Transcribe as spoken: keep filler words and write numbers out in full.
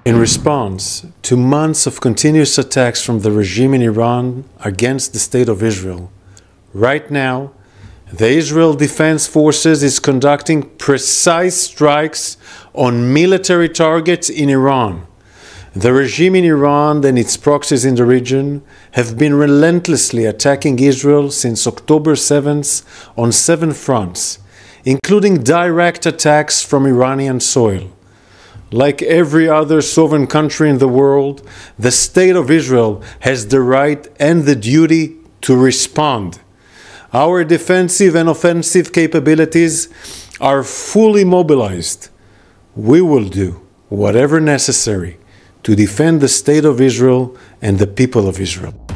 In response to months of continuous attacks from the regime in Iran against the State of Israel, right now, the Israel Defense Forces is conducting precise strikes on military targets in Iran. The regime in Iran and its proxies in the region have been relentlessly attacking Israel since October seventh on seven fronts, including direct attacks from Iranian soil. Like every other sovereign country in the world, the State of Israel has the right and the duty to respond. Our defensive and offensive capabilities are fully mobilized. We will do whatever necessary to defend the State of Israel and the people of Israel.